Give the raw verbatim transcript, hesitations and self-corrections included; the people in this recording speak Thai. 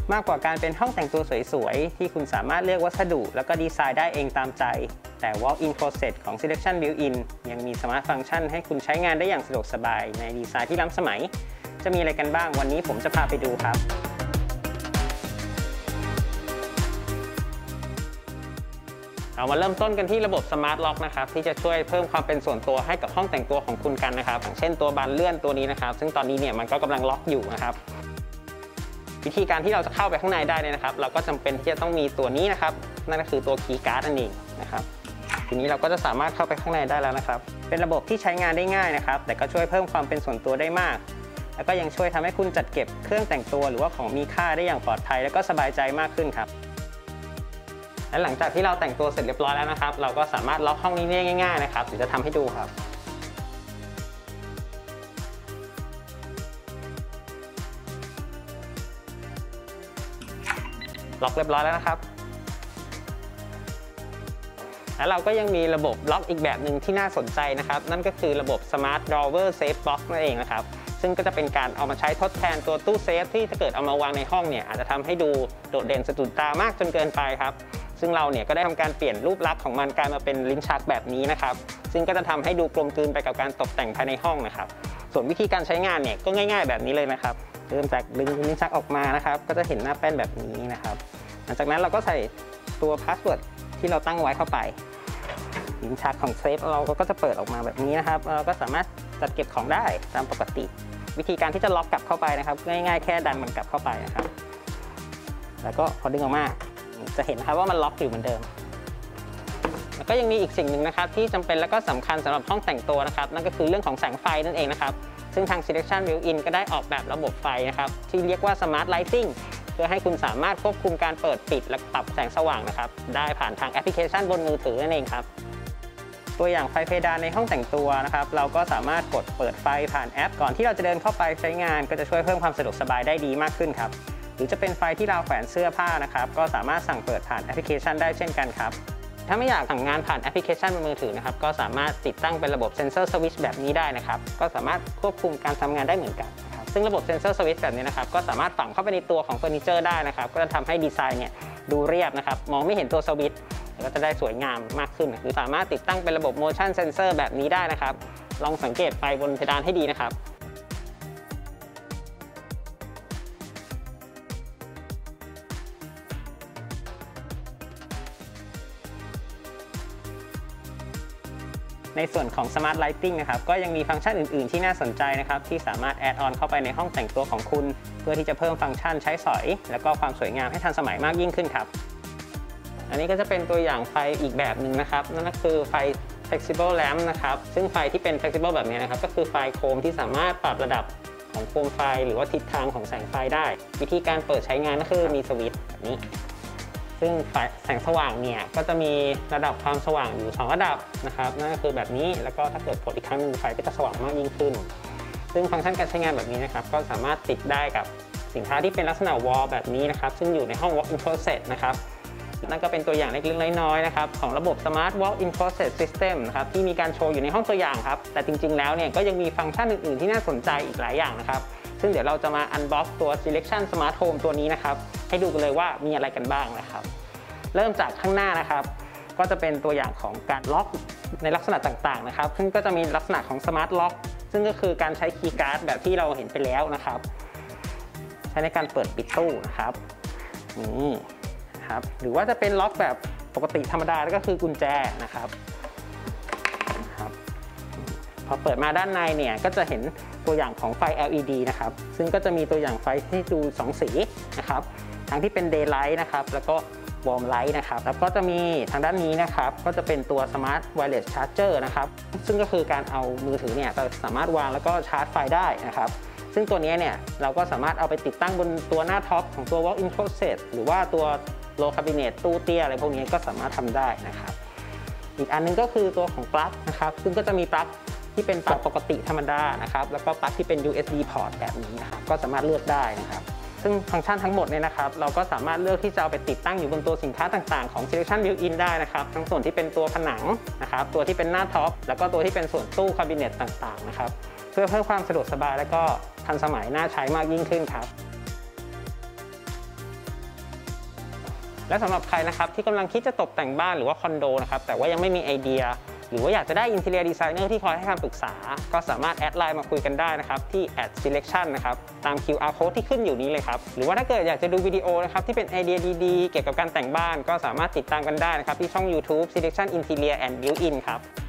มากกว่าการเป็นห้องแต่งตัวสวยๆที่คุณสามารถเลือกวัสดุแล้วก็ดีไซน์ได้เองตามใจแต่ Walk-in Closet ของ Selection Built-in ยังมี Smart Function ให้คุณใช้งานได้อย่างสะดวกสบายในดีไซน์ที่ล้ำสมัยจะมีอะไรกันบ้างวันนี้ผมจะพาไปดูครับเรามาเริ่มต้นกันที่ระบบ Smart Lock นะครับที่จะช่วยเพิ่มความเป็นส่วนตัวให้กับห้องแต่งตัวของคุณกันนะครับอย่างเช่นตัวบานเลื่อนตัวนี้นะครับซึ่งตอนนี้เนี่ยมันก็กำลังล็อกอยู่นะครับวิธีการที่เราจะเข้าไปข้างในได้เนี่ยนะครับเราก็จำเป็นที่จะต้องมีตัวนี้นะครับนั่นก็คือตัวคีย์การ์ดนั่นเองนะครับทีนี้เราก็จะสามารถเข้าไปข้างในได้แล้วนะครับเป็นระบบที่ใช้งานได้ง่ายนะครับแต่ก็ช่วยเพิ่มความเป็นส่วนตัวได้มากแล้วก็ยังช่วยทำให้คุณจัดเก็บเครื่องแต่งตัวหรือว่าของมีค่าได้อย่างปลอดภัยและก็สบายใจมากขึ้นครับและหลังจากที่เราแต่งตัวเสร็จเรียบร้อยแล้วนะครับเราก็สามารถล็อกห้องนี้ได้ง่ายๆนะครับเดี๋ยวจะทำให้ดูครับล็อกเรียบร้อยแล้วนะครับแล้วเราก็ยังมีระบบล็อกอีกแบบหนึ่งที่น่าสนใจนะครับนั่นก็คือระบบ Smart Drawer Safe Box นั่นเองนะครับซึ่งก็จะเป็นการเอามาใช้ทดแทนตัวตู้เซฟที่ถ้าเกิดเอามาวางในห้องเนี่ยอาจจะทำให้ดูโดดเด่นสะดุดตามากจนเกินไปครับซึ่งเราเนี่ยก็ได้ทำการเปลี่ยนรูปลักษณ์ของมันกลายมาเป็นลิ้นชักแบบนี้นะครับซึ่งก็จะทำให้ดูกลมกลืนไปกับการตกแต่งภายในห้องนะครับส่วนวิธีการใช้งานเนี่ยก็ง่ายๆแบบนี้เลยนะครับเริ่มจากดึงลิ้นชักออกมานะครับก็จะเห็นหน้าแป้นแบบนี้นะครับหลังจากนั้นเราก็ใส่ตัวพาสเวิร์ดที่เราตั้งไว้เข้าไปลิ้นชักของเซฟเราก็จะเปิดออกมาแบบนี้นะครับเราก็สามารถจัดเก็บของได้ตามปกติวิธีการที่จะล็อกกลับเข้าไปนะครับง่ายๆแค่ดันมันกลับเข้าไปนะครับแล้วก็พอดึงออกมาจะเห็นนะครับว่ามันล็อกอยู่เหมือนเดิมแล้วก็ยังมีอีกสิ่งหนึ่งนะครับที่จำเป็นและก็สำคัญสำหรับห้องแต่งตัวนะครับนั่นก็คือเรื่องของแสงไฟนั่นเองนะครับซึ่งทาง Selection Built-in ก็ได้ออกแบบระบบไฟนะครับที่เรียกว่า Smart Lighting เพื่อให้คุณสามารถควบคุมการเปิดปิดและปรับแสงสว่างนะครับได้ผ่านทางแอปพลิเคชันบนมือถือนั่นเองครับตัวอย่างไฟเพดานในห้องแต่งตัวนะครับเราก็สามารถกดเปิดไฟผ่านแอปก่อนที่เราจะเดินเข้าไปใช้งานก็จะช่วยเพิ่มความสะดวกสบายได้ดีมากขึ้นครับหรือจะเป็นไฟที่ราวแขวนเสื้อผ้านะครับก็สามารถสั่งเปิดผ่านแอปพลิเคชันได้เช่นกันครับถ้าไม่อยากสั่งงานผ่านแอปพลิเคชันบนมือถือนะครับก็สามารถติดตั้งเป็นระบบเซนเซอร์สวิตช์แบบนี้ได้นะครับก็สามารถควบคุมการทำงานได้เหมือนกันนะครับซึ่งระบบเซนเซอร์สวิตช์แบบนี้นะครับก็สามารถฝังเข้าไปในตัวของเฟอร์นิเจอร์ได้นะครับก็จะทำให้ดีไซน์เนี่ยดูเรียบนะครับมองไม่เห็นตัวสวิตช์ก็จะได้สวยงามมากขึ้นหรือสามารถติดตั้งเป็นระบบ motion sensor แบบนี้ได้นะครับลองสังเกตไฟบนเพดานให้ดีนะครับในส่วนของ Smart Lighting นะครับก็ยังมีฟังก์ชันอื่นๆที่น่าสนใจนะครับที่สามารถแอดออนเข้าไปในห้องแต่งตัวของคุณเพื่อที่จะเพิ่มฟังก์ชันใช้สอยและก็ความสวยงามให้ทันสมัยมากยิ่งขึ้นครับอันนี้ก็จะเป็นตัวอย่างไฟอีกแบบหนึ่งนะครับนั่นก็คือไฟ flexible lamp นะครับซึ่งไฟที่เป็น flexible แบบนี้นะครับก็คือไฟโคมที่สามารถปรับระดับของโคมไฟหรือว่าทิศทางของแสงไฟได้วิธีการเปิดใช้งานก็คือมีสวิตช์แบบนี้ซึ่งไฟแสงสว่างเนี่ยก็จะมีระดับความสว่างอยู่สองระดับนะครับนั่นก็คือแบบนี้แล้วก็ถ้าเกิดกดอีกครั้งหนึ่งไฟก็จะสว่างมากยิ่งขึ้นซึ่งฟังก์ชันการใช้งานแบบนี้นะครับก็สามารถติดได้กับสินค้าที่เป็นลักษณะวอลแบบนี้นะครับซึ่งอยู่ในห้อง Walk-in Closet นะครับนั่นก็เป็นตัวอย่างเล็กๆน้อยๆนะครับของระบบ Smart Walk-in Closet System นะครับที่มีการโชว์อยู่ในห้องตัวอย่างครับแต่จริงๆแล้วเนี่ยก็ยังมีฟังก์ชันอื่นๆที่น่าสนใจอีกหลายอย่างนะครับซึ่งเดี๋ยวเราจะมา unbox ตัว Selection Smart Home ตัวนี้นะครับให้ดูกันเลยว่ามีอะไรกันบ้างนะครับเริ่มจากข้างหน้านะครับก็จะเป็นตัวอย่างของการล็อกในลักษณะต่างๆนะครับซึ่งก็จะมีลักษณะของ Smart Lock ซึ่งก็คือการใช้คีย์การ์ดแบบที่เราเห็นไปแล้วนะครับใช้ในการเปิดปิดตู้นะครับนี่ครับหรือว่าจะเป็นล็อกแบบปกติธรรมดาก็คือกุญแจนะครับครับพอเปิดมาด้านในเนี่ยก็จะเห็นตัวอย่างของไฟ แอล อี ดี นะครับซึ่งก็จะมีตัวอย่างไฟให้ดูสองสีนะครับทั้งที่เป็น Daylight นะครับแล้วก็ Warm Light นะครับแล้วก็จะมีทางด้านนี้นะครับก็จะเป็นตัว Smart Wireless Charger นะครับซึ่งก็คือการเอามือถือเนี่ยสามารถวางแล้วก็ชาร์จไฟได้นะครับซึ่งตัวนี้เนี่ยเราก็สามารถเอาไปติดตั้งบนตัวหน้าท็อปของตัว Walk-in Closet หรือว่าตัวโลคาบิเนตตู้เตี้ยอะไรพวกนี้ก็สามารถทำได้นะครับอีกอันนึงก็คือตัวของปลั๊กนะครับซึ่งก็จะมีปลั๊กที่เป็นปลั๊กปกติธรรมดานะครับแล้วก็ปลั๊กที่เป็น ยู เอส บี port แบบนี้นะครับก็สามารถเลือกได้นะครับซึ่งฟังก์ชันทั้งหมดเนี่ยนะครับเราก็สามารถเลือกที่จะเอาไปติดตั้งอยู่บนตัวสินค้าต่างๆของ Selection Built-in ได้นะครับทั้งส่วนที่เป็นตัวผนังนะครับตัวที่เป็นหน้าท็อปแล้วก็ตัวที่เป็นส่วนตู้คาบิเนตต่างๆนะครับเพื่อเพิ่มความสะดวกสบายและก็ทันสมัยน่าใช้มากยิ่งขึ้นครับและสำหรับใครนะครับที่กำลังคิดจะตกแต่งบ้านหรือว่าคอนโดนะครับแต่ว่ายังไม่มีไอเดียหรือว่าอยากจะได้ Interior Designer ที่คอยให้คำปรึกษาก็สามารถแอดไลน์มาคุยกันได้นะครับที่ แอท ซี เลคชั่น นะครับตาม คิว อาร์ Code ที่ขึ้นอยู่นี้เลยครับหรือว่าถ้าเกิดอยากจะดูวิดีโอนะครับที่เป็นไอเดียดีๆเกี่ยวกับการแต่งบ้านก็สามารถติดตามกันได้นะครับที่ช่อง YouTube Selection Interior and Built-in ครับ